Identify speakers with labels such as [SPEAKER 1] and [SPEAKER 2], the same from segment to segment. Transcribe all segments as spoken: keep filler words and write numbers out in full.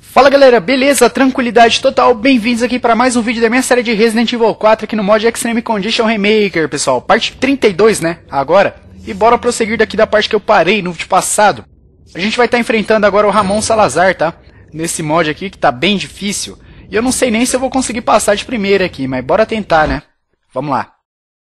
[SPEAKER 1] Fala galera, beleza? Tranquilidade total, bem-vindos aqui para mais um vídeo da minha série de Resident Evil quatro aqui no mod Extreme Condition Remaker, pessoal. Parte trinta e dois, né? Agora. E bora prosseguir daqui da parte que eu parei no vídeo passado. A gente vai estar tá enfrentando agora o Ramon Salazar, tá? Nesse mod aqui que tá bem difícil. E eu não sei nem se eu vou conseguir passar de primeira aqui, mas bora tentar, né? Vamos lá.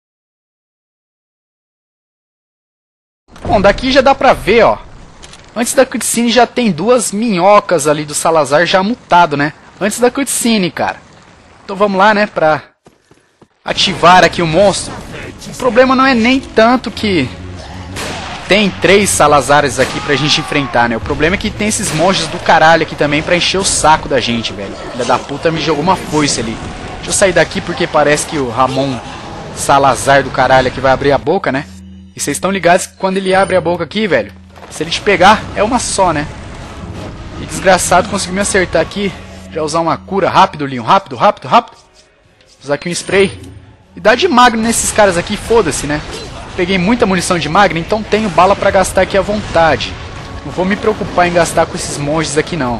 [SPEAKER 1] Bom, daqui já dá pra ver, ó. Antes da cutscene já tem duas minhocas ali do Salazar já mutado, né? Antes da cutscene, cara. Então vamos lá, né? Pra ativar aqui o monstro. O problema não é nem tanto que tem três Salazares aqui pra gente enfrentar, né? O problema é que tem esses monstros do caralho aqui também pra encher o saco da gente, velho. Filha da puta me jogou uma foice ali. Deixa eu sair daqui porque parece que o Ramon Salazar do caralho aqui vai abrir a boca, né? E vocês estão ligados que quando ele abre a boca aqui, velho, se ele te pegar, é uma só, né? E desgraçado, conseguiu me acertar aqui. Já usar uma cura rápido, Leon. Rápido, rápido, rápido. Usar aqui um spray. E dá de magno nesses caras aqui, foda-se, né? Peguei muita munição de magno, então tenho bala pra gastar aqui à vontade. Não vou me preocupar em gastar com esses monges aqui, não.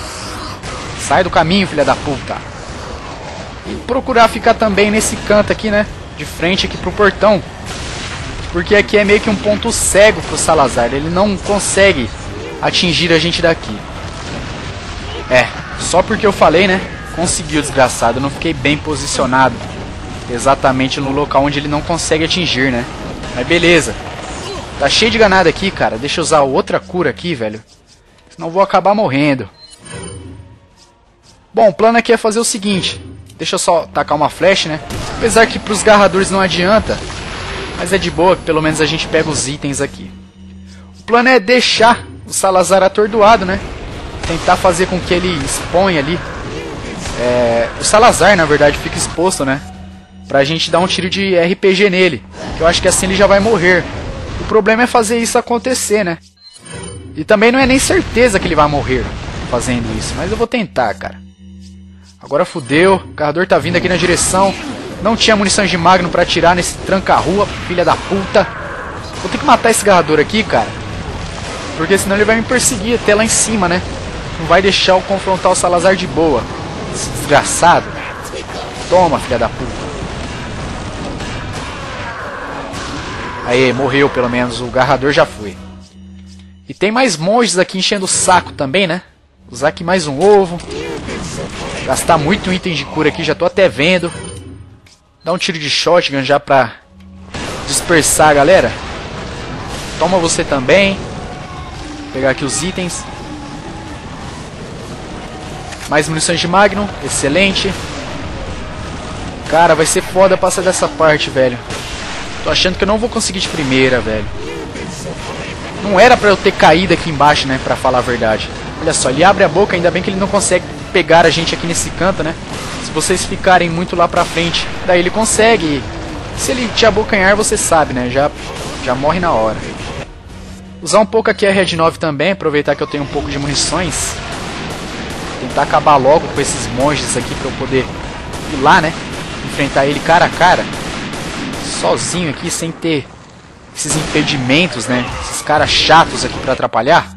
[SPEAKER 1] Sai do caminho, filha da puta. E procurar ficar também nesse canto aqui, né? De frente aqui pro portão. Porque aqui é meio que um ponto cego pro Salazar. Ele não consegue atingir a gente daqui. É, só porque eu falei, né? Conseguiu, desgraçado. Eu não fiquei bem posicionado exatamente no local onde ele não consegue atingir, né? Mas beleza. Tá cheio de ganado aqui, cara. Deixa eu usar outra cura aqui, velho. Senão eu vou acabar morrendo. Bom, o plano aqui é fazer o seguinte. Deixa eu só tacar uma flecha, né? Apesar que pros garradores não adianta. Mas é de boa, que pelo menos a gente pega os itens aqui. O plano é deixar o Salazar atordoado, né? Tentar fazer com que ele exponha ali. É, o Salazar, na verdade, fica exposto, né? Pra gente dar um tiro de R P G nele. Que eu acho que assim ele já vai morrer. O problema é fazer isso acontecer, né? E também não é nem certeza que ele vai morrer fazendo isso. Mas eu vou tentar, cara. Agora fudeu. O carregador tá vindo aqui na direção. Não tinha munição de magno pra atirar nesse tranca-rua, filha da puta. Vou ter que matar esse garrador aqui, cara. Porque senão ele vai me perseguir até lá em cima, né? Não vai deixar eu confrontar o Salazar de boa. Esse desgraçado. Toma, filha da puta. Aí, morreu pelo menos. O garrador já foi. E tem mais monges aqui enchendo o saco também, né? Usar aqui mais um ovo. Gastar muito item de cura aqui, já tô até vendo. Dá um tiro de shotgun já pra dispersar a galera. Toma você também. Vou pegar aqui os itens. Mais munições de magno. Excelente. Cara, vai ser foda passar dessa parte, velho. Tô achando que eu não vou conseguir de primeira, velho. Não era pra eu ter caído aqui embaixo, né? Pra falar a verdade. Olha só, ele abre a boca. Ainda bem que ele não consegue pegar a gente aqui nesse canto, né? Se vocês ficarem muito lá pra frente, daí ele consegue. Se ele te abocanhar, você sabe, né? Já, já morre na hora. Usar um pouco aqui a Red nove também, aproveitar que eu tenho um pouco de munições. Tentar acabar logo com esses monges aqui pra eu poder ir lá, né? Enfrentar ele cara a cara. Sozinho aqui, sem ter esses impedimentos, né? Esses caras chatos aqui pra atrapalhar.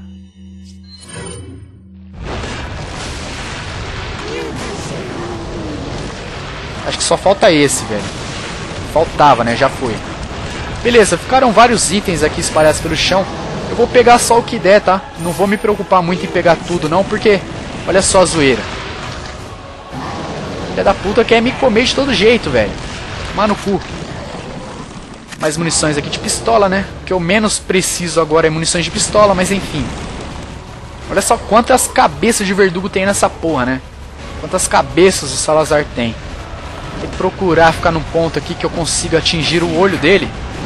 [SPEAKER 1] Acho que só falta esse, velho. Faltava, né? Já foi. Beleza, ficaram vários itens aqui espalhados pelo chão. Eu vou pegar só o que der, tá? Não vou me preocupar muito em pegar tudo, não, porque... Olha só a zoeira. Filha da puta quer me comer de todo jeito, velho. Tomar no cu. Mais munições aqui de pistola, né? O que eu menos preciso agora é munições de pistola, mas enfim. Olha só quantas cabeças de verdugo tem nessa porra, né? Quantas cabeças o Salazar tem. Vou procurar ficar num ponto aqui que eu consiga atingir o olho dele.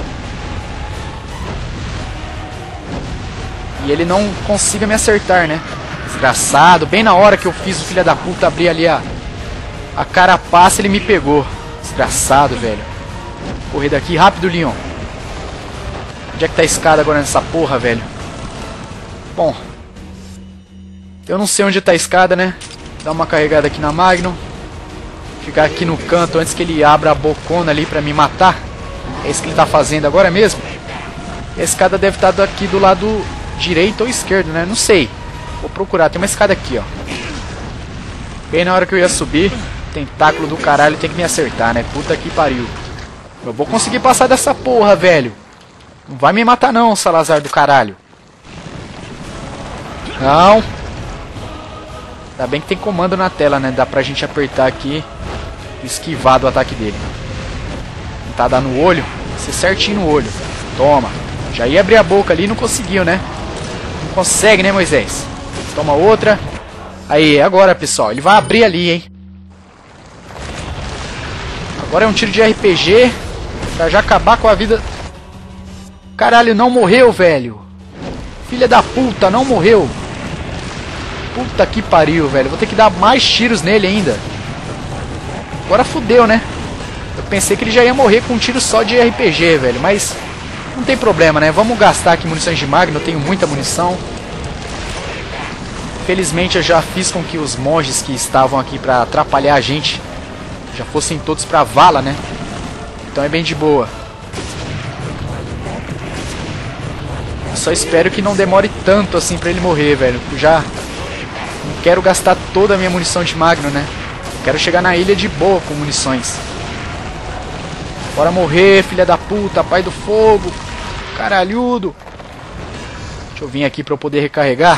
[SPEAKER 1] E ele não consiga me acertar, né? Desgraçado. Bem na hora que eu fiz o filho da puta abrir ali a, a carapaça, ele me pegou. Desgraçado, velho. Correr daqui rápido, Leon. Onde é que tá a escada agora nessa porra, velho? Bom. Eu não sei onde tá a escada, né? Dá uma carregada aqui na Magnum. Ficar aqui no canto antes que ele abra a bocona ali pra me matar. É isso que ele tá fazendo agora mesmo. E a escada deve estar aqui do lado direito ou esquerdo, né? Não sei. Vou procurar. Tem uma escada aqui, ó. Bem na hora que eu ia subir, tentáculo do caralho tem que me acertar, né? Puta que pariu. Eu vou conseguir passar dessa porra, velho. Não vai me matar não, Salazar do caralho. Não. Ainda bem que tem comando na tela, né? Dá pra gente apertar aqui e esquivar do ataque dele. Tentar dar no olho. Ser certinho no olho. Toma. Já ia abrir a boca ali e não conseguiu, né? Não consegue, né, Moisés? Toma outra. Aí, agora, pessoal. Ele vai abrir ali, hein? Agora é um tiro de R P G pra já acabar com a vida. Caralho, não morreu, velho. Filha da puta, não morreu. Puta que pariu, velho. Vou ter que dar mais tiros nele ainda. Agora fudeu, né? Eu pensei que ele já ia morrer com um tiro só de R P G, velho. Mas não tem problema, né? Vamos gastar aqui munições de Magno. Eu tenho muita munição. Felizmente eu já fiz com que os monges que estavam aqui pra atrapalhar a gente já fossem todos pra vala, né? Então é bem de boa. Eu só espero que não demore tanto assim pra ele morrer, velho. Eu já não quero gastar toda a minha munição de Magno, né? Eu quero chegar na ilha de boa com munições. Bora morrer, filha da puta, pai do fogo. Caralhudo. Deixa eu vir aqui pra eu poder recarregar.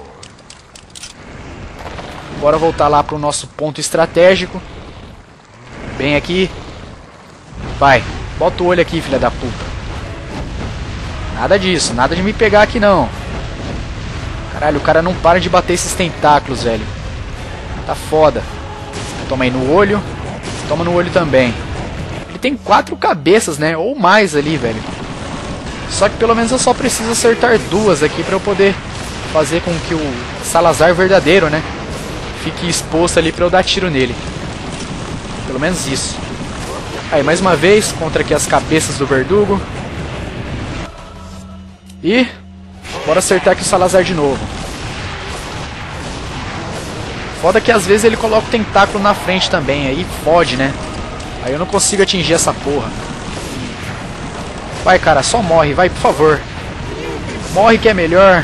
[SPEAKER 1] Bora voltar lá pro nosso ponto estratégico. Bem aqui. Vai, bota o olho aqui, filha da puta. Nada disso, nada de me pegar aqui não. Caralho, o cara não para de bater esses tentáculos, velho. Tá foda. Toma aí no olho. Toma no olho também. Ele tem quatro cabeças, né? Ou mais ali, velho. Só que pelo menos eu só preciso acertar duas aqui pra eu poder fazer com que o Salazar verdadeiro, né, fique exposto ali pra eu dar tiro nele. Pelo menos isso. Aí, mais uma vez, contra aqui as cabeças do verdugo. E bora acertar aqui o Salazar de novo. Foda que às vezes ele coloca o tentáculo na frente também. Aí fode, né? Aí eu não consigo atingir essa porra. Vai, cara, só morre, vai, por favor. Morre que é melhor.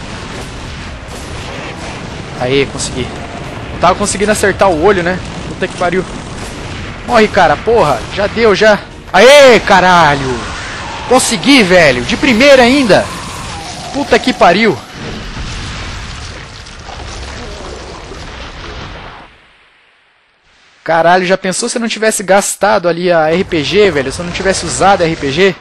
[SPEAKER 1] Aí, consegui. Não tava conseguindo acertar o olho, né? Puta que pariu. Morre, cara, porra. Já deu, já. Aê, caralho. Consegui, velho. De primeira ainda. Puta que pariu. Caralho, já pensou se eu não tivesse gastado ali a R P G, velho? Se eu não tivesse usado a R P G?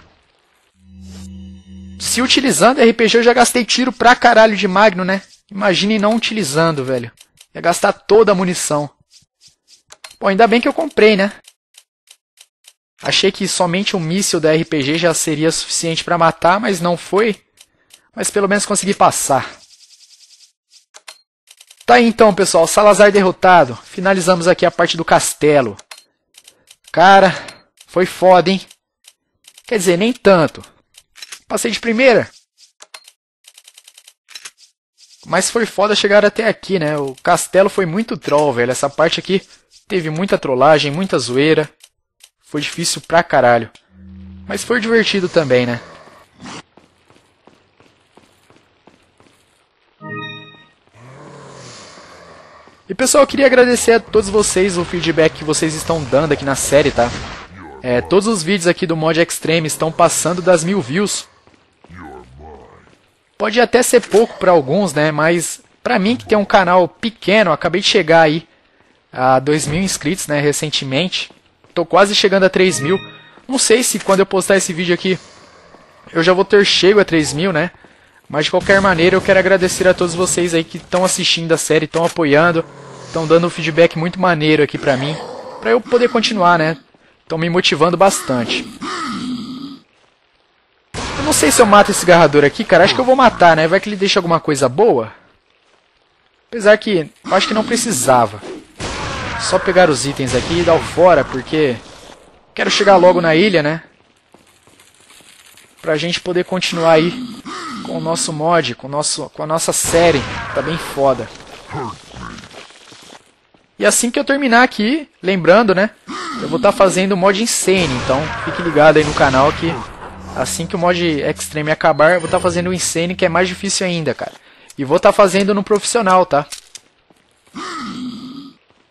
[SPEAKER 1] Se utilizando a R P G eu já gastei tiro pra caralho de Magno, né? Imagine não utilizando, velho. Ia gastar toda a munição. Pô, ainda bem que eu comprei, né? Achei que somente um míssil da R P G já seria suficiente pra matar, mas não foi. Mas pelo menos consegui passar. Tá aí então, pessoal. Salazar derrotado. Finalizamos aqui a parte do castelo. Cara, foi foda, hein? Quer dizer, nem tanto. Passei de primeira. Mas foi foda chegar até aqui, né? O castelo foi muito troll, velho. Essa parte aqui teve muita trollagem, muita zoeira. Foi difícil pra caralho. Mas foi divertido também, né? E pessoal, eu queria agradecer a todos vocês o feedback que vocês estão dando aqui na série, tá? É, todos os vídeos aqui do Mod Extreme estão passando das mil views. Pode até ser pouco para alguns, né? Mas pra mim que tem um canal pequeno, acabei de chegar aí a dois mil inscritos, né? Recentemente. Tô quase chegando a três mil. Não sei se quando eu postar esse vídeo aqui eu já vou ter chego a três mil, né? Mas de qualquer maneira eu quero agradecer a todos vocês aí que estão assistindo a série, estão apoiando, estão dando um feedback muito maneiro aqui pra mim, pra eu poder continuar, né? Estão me motivando bastante. Eu não sei se eu mato esse garrador aqui, cara. Acho que eu vou matar, né? Vai que ele deixa alguma coisa boa. Apesar que eu acho que não precisava. Só pegar os itens aqui e dar o fora, porque quero chegar logo na ilha, né? Pra gente poder continuar aí com o nosso mod, com, o nosso, com a nossa série. Tá bem foda. E assim que eu terminar aqui, lembrando, né? Eu vou estar tá fazendo o mod Insane. Então fique ligado aí no canal que assim que o mod Extreme acabar, eu vou estar tá fazendo o Insane, que é mais difícil ainda, cara. E vou estar tá fazendo no profissional, tá?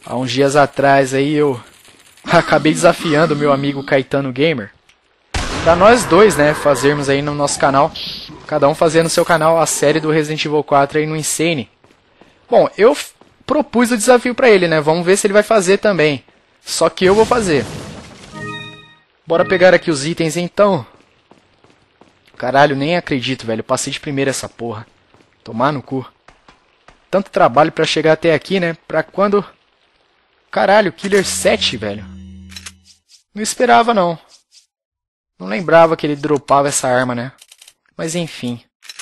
[SPEAKER 1] Há uns dias atrás aí eu acabei desafiando o meu amigo Caetano Gamer. Pra nós dois, né, fazermos aí no nosso canal. Cada um fazendo no seu canal a série do Resident Evil quatro aí no Insane. Bom, eu propus o desafio pra ele, né? Vamos ver se ele vai fazer também. Só que eu vou fazer. Bora pegar aqui os itens então. Caralho, nem acredito, velho. Eu passei de primeira essa porra. Tomar no cu. Tanto trabalho pra chegar até aqui, né? Pra quando... Caralho, Killer sete, velho. Não esperava, não. Não lembrava que ele dropava essa arma, né? Mas enfim.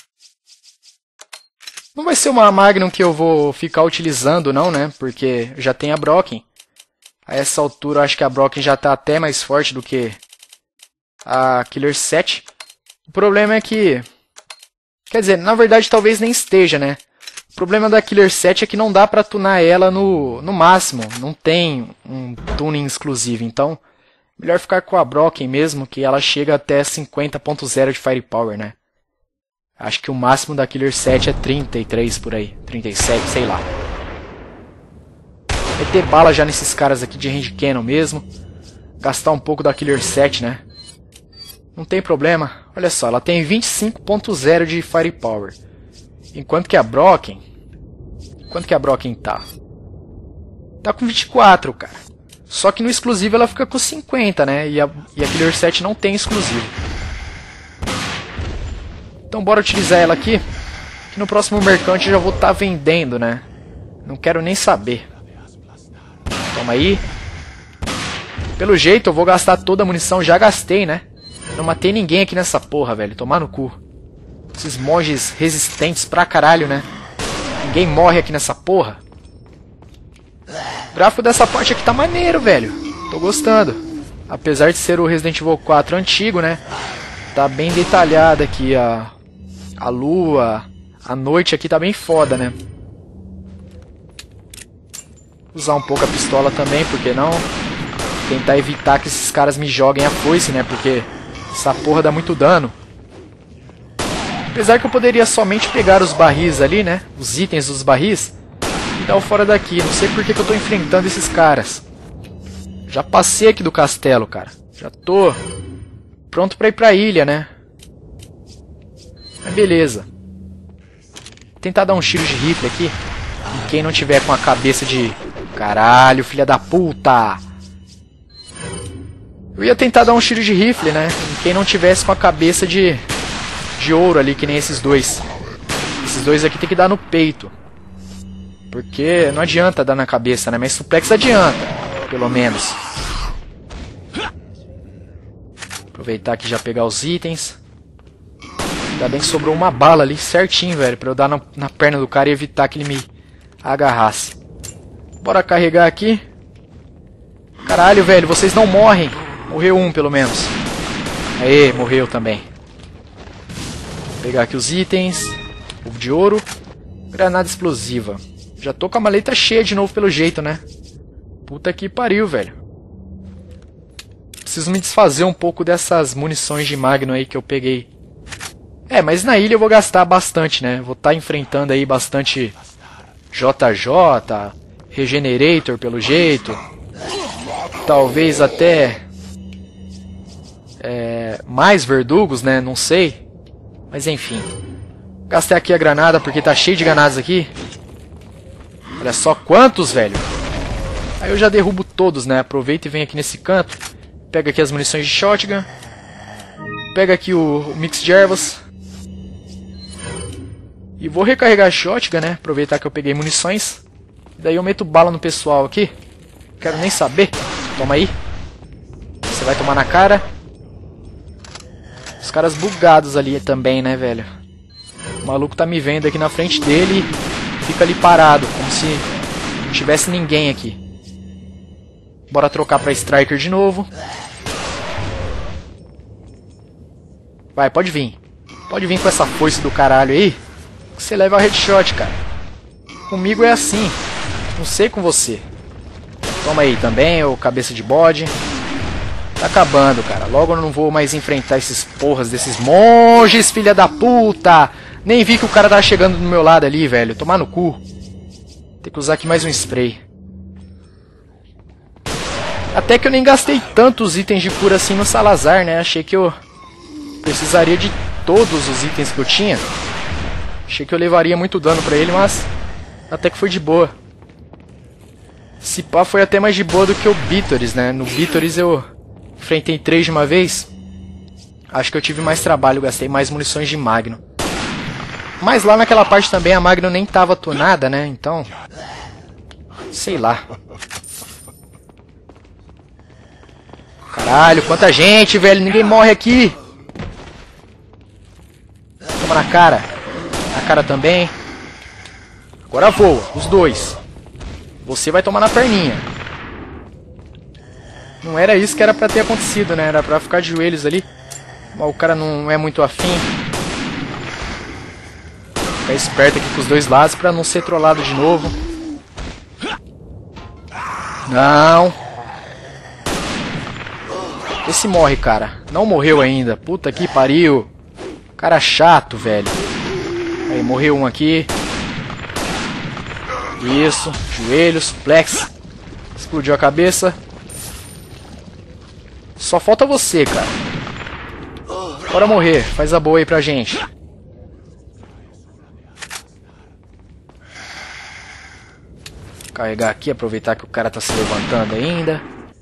[SPEAKER 1] Não vai ser uma Magnum que eu vou ficar utilizando, não, né? Porque já tem a Brocken. A essa altura, eu acho que a Brocken já tá até mais forte do que a Killer sete. O problema é que... Quer dizer, na verdade talvez nem esteja, né? O problema da Killer sete é que não dá pra tunar ela no, no máximo. Não tem um tuning exclusivo. Então, melhor ficar com a Brocken mesmo, que ela chega até cinquenta ponto zero de Firepower, né? Acho que o máximo da Killer sete é trinta e três por aí. trinta e sete, sei lá. Meter bala já nesses caras aqui de Hand Cannon mesmo. Gastar um pouco da Killer sete, né? Não tem problema. Olha só, ela tem vinte e cinco ponto zero de Firepower. Enquanto que a Brocken... Quanto que a Brocken tá? Tá com vinte e quatro, cara. Só que no exclusivo ela fica com cinquenta, né? E a, e a Killer sete não tem exclusivo. Então bora utilizar ela aqui. Que no próximo mercante eu já vou estar tá vendendo, né? Não quero nem saber. Toma aí. Pelo jeito eu vou gastar toda a munição. Já gastei, né? Não matei ninguém aqui nessa porra, velho. Tomar no cu. Esses monges resistentes pra caralho, né? Ninguém morre aqui nessa porra. O gráfico dessa parte aqui tá maneiro, velho. Tô gostando. Apesar de ser o Resident Evil quatro antigo, né? Tá bem detalhada aqui a, a lua. A noite aqui tá bem foda, né? Usar um pouco a pistola também, porque não? Tentar evitar que esses caras me joguem a foice, né? Porque essa porra dá muito dano. Apesar que eu poderia somente pegar os barris ali, né? Os itens dos barris. E dar o fora daqui. Não sei por que, que eu tô enfrentando esses caras. Já passei aqui do castelo, cara. Já tô pronto pra ir pra ilha, né? Mas beleza. Tentar dar um tiro de rifle aqui. E quem não tiver com a cabeça de... Caralho, filha da puta! Eu ia tentar dar um tiro de rifle, né? E quem não tivesse com a cabeça de... De ouro ali, que nem esses dois. Esses dois aqui tem que dar no peito. Porque não adianta dar na cabeça, né? Mas suplex adianta, pelo menos. Aproveitar aqui e já pegar os itens. Ainda bem que sobrou uma bala ali certinho, velho. Pra eu dar na, na perna do cara e evitar que ele me agarrasse. Bora carregar aqui. Caralho, velho, vocês não morrem. Morreu um, pelo menos. Aê, morreu também. Vou pegar aqui os itens. Ovo de ouro. Granada explosiva. Já tô com a maleta cheia de novo pelo jeito, né? Puta que pariu, velho. Preciso me desfazer um pouco dessas munições de Magnum aí que eu peguei. É, mas na ilha eu vou gastar bastante, né? Vou estar tá enfrentando aí bastante J J, Regenerator pelo jeito. Talvez até é, mais verdugos, né? Não sei. Mas enfim. Gastei aqui a granada porque tá cheio de granadas aqui. Olha só quantos, velho. Aí eu já derrubo todos, né? Aproveita e vem aqui nesse canto. Pega aqui as munições de shotgun. Pega aqui o, o mix de ervas. E vou recarregar a shotgun, né? Aproveitar que eu peguei munições. Daí eu meto bala no pessoal aqui. Quero nem saber. Toma aí. Você vai tomar na cara. Os caras bugados ali também, né, velho? O maluco tá me vendo aqui na frente dele e fica ali parado, como se não tivesse ninguém aqui. Bora trocar pra Striker de novo. Vai, pode vir. Pode vir com essa foice do caralho aí. Que você leva a headshot, cara. Comigo é assim. Não sei com você. Toma aí também, ô cabeça de bode. Tá acabando, cara. Logo eu não vou mais enfrentar esses porras desses monges, filha da puta. Nem vi que o cara tava chegando do meu lado ali, velho. Tomar no cu. Tem que usar aqui mais um spray.
[SPEAKER 2] Até que eu nem gastei tantos itens de cura assim no Salazar, né? Achei que eu precisaria de todos os itens que eu tinha. Achei que eu levaria muito dano pra ele, mas até que foi de boa. Esse pá foi até mais de boa do que o Bitoris, né? No Bitoris eu enfrentei três de uma vez. Acho que eu tive mais trabalho, gastei mais munições de Magno. Mas lá naquela parte também a Magno nem tava tunada, né? Então... sei lá. Caralho, quanta gente, velho. Ninguém morre aqui. Toma na cara. Na cara também. Agora voa, os dois. Você vai tomar na perninha. Não era isso que era pra ter acontecido, né? Era pra ficar de joelhos ali. Mas o cara não é muito afim. Ficar esperto aqui com os dois lados pra não ser trollado de novo. Não. Esse morre, cara. Não morreu ainda. Puta que pariu. Cara chato, velho. Aí, morreu um aqui. Isso. Joelho, suplex. Explodiu a cabeça. Só falta você, cara. Bora morrer. Faz a boa aí pra gente. Carregar aqui, aproveitar que o cara tá se levantando ainda.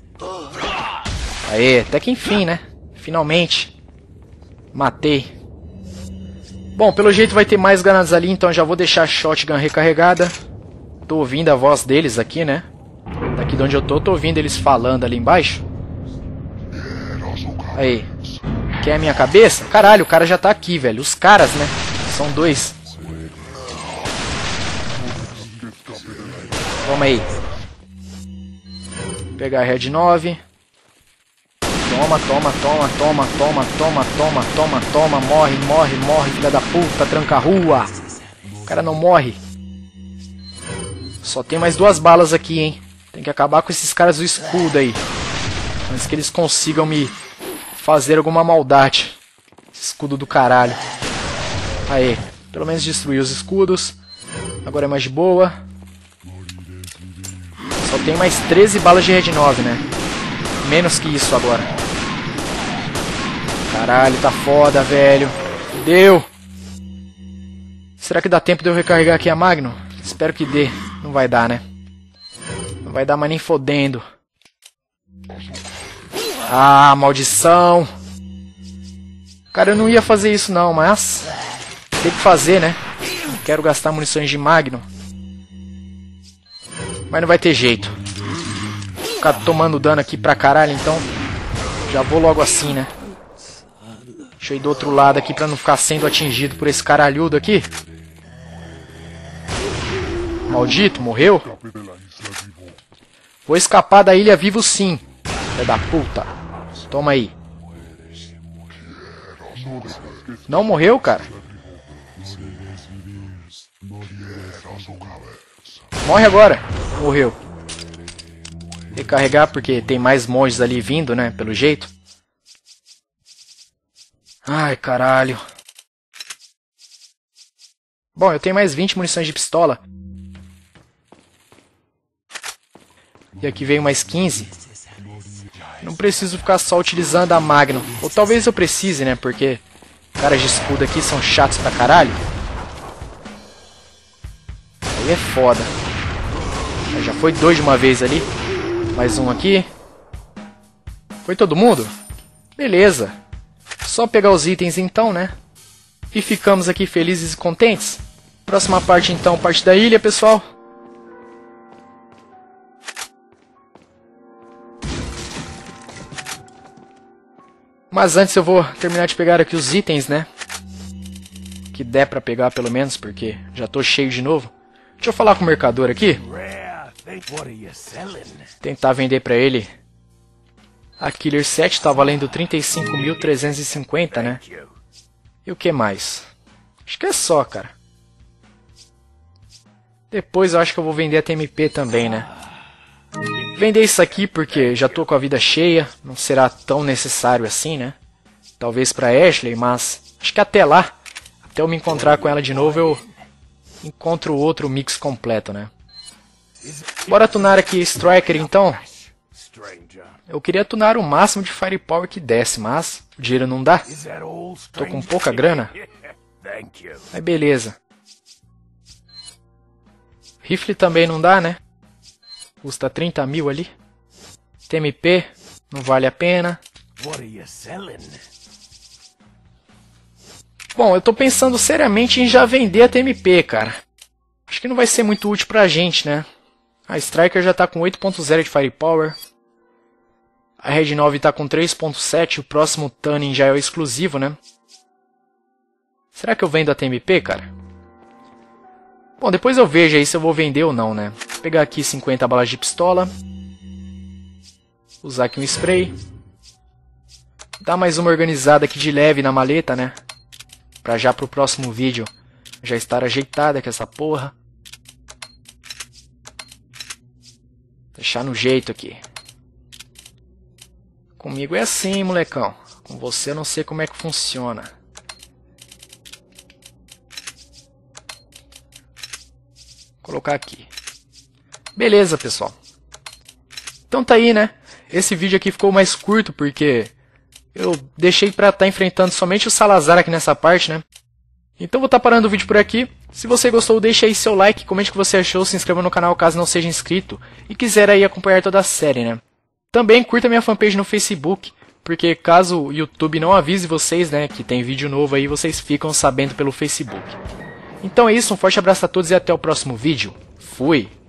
[SPEAKER 2] Aê, até que enfim, né? Finalmente. Matei. Bom, pelo jeito vai ter mais granadas ali, então já vou deixar a shotgun recarregada. Tô ouvindo a voz deles aqui, né? Daqui de onde eu tô, tô ouvindo eles falando ali embaixo. Aí. Quer a minha cabeça? Caralho, o cara já tá aqui, velho. Os caras, né? São dois. Toma aí. Vou pegar a Red nove. Toma, toma, toma, toma, toma, toma, toma, toma, toma. Morre, morre, morre, filha da puta. Tranca a rua. O cara não morre. Só tem mais duas balas aqui, hein. Tem que acabar com esses caras do escudo aí. Antes que eles consigam me fazer alguma maldade. Escudo do caralho. Aí, pelo menos destruí os escudos. Agora é mais de boa. Só tem mais treze balas de Red nove, né? Menos que isso agora. Caralho, tá foda, velho. Deu. Será que dá tempo de eu recarregar aqui a Magno? Espero que dê. Não vai dar, né? Não vai dar mais nem fodendo. Ah, maldição. Cara, eu não ia fazer isso não, mas... tem que fazer, né? Não quero gastar munições de Magno. Mas não vai ter jeito. Ficar tomando dano aqui pra caralho, então... já vou logo assim, né? Deixa eu ir do outro lado aqui pra não ficar sendo atingido por esse caralhudo aqui. Maldito, morreu? Vou escapar da ilha vivo sim. Filha da puta. Toma aí. Não morreu, cara? Morre agora. Morreu. Recarregar porque tem mais monges ali vindo, né? Pelo jeito. Ai, caralho. Bom, eu tenho mais vinte munições de pistola. E aqui veio mais quinze. Não preciso ficar só utilizando a Magno. Ou talvez eu precise, né? Porque caras de escudo aqui são chatos pra caralho. Aí é foda. Já foi dois de uma vez ali. Mais um aqui. Foi todo mundo? Beleza. Só pegar os itens então, né? E ficamos aqui felizes e contentes. Próxima parte então, parte da ilha, pessoal. Mas antes eu vou terminar de pegar aqui os itens, né? Que der pra pegar pelo menos, porque já tô cheio de novo. Deixa eu falar com o mercador aqui. Tentar vender pra ele. A Killer sete tá valendo trinta e cinco mil trezentos e cinquenta, né? E o que mais? Acho que é só, cara. Depois eu acho que eu vou vender a T M P também, né? Vender isso aqui porque já tô com a vida cheia. Não será tão necessário assim, né? Talvez pra Ashley, mas acho que até lá, até eu me encontrar com ela de novo, eu encontro outro mix completo, né? Bora tunar aqui Striker então. Eu queria tunar o máximo de Firepower que desse, mas o dinheiro não dá. Tô com pouca grana. Aí beleza. Rifle também não dá, né? Custa trinta mil ali. T M P, não vale a pena. Bom, eu tô pensando seriamente em já vender a T M P, cara. Acho que não vai ser muito útil pra gente, né? A Striker já tá com oito ponto zero de Firepower. A Red nove tá com três ponto sete. O próximo Tuning já é o exclusivo, né? Será que eu vendo a T M P, cara? Bom, depois eu vejo aí se eu vou vender ou não, né? Vou pegar aqui cinquenta balas de pistola. Usar aqui um spray. Dar mais uma organizada aqui de leve na maleta, né? Pra já pro próximo vídeo já estar ajeitada com essa porra. Deixar no jeito aqui. Comigo é assim, molecão. Com você eu não sei como é que funciona. Vou colocar aqui. Beleza, pessoal. Então tá aí, né? Esse vídeo aqui ficou mais curto porque eu deixei pra estar enfrentando somente o Salazar aqui nessa parte, né? Então vou estar parando o vídeo por aqui. Se você gostou, deixe aí seu like, comente o que você achou, se inscreva no canal caso não seja inscrito e quiser aí acompanhar toda a série, né? Também curta minha fanpage no Facebook, porque caso o YouTube não avise vocês, né, que tem vídeo novo aí, vocês ficam sabendo pelo Facebook. Então é isso, um forte abraço a todos e até o próximo vídeo. Fui!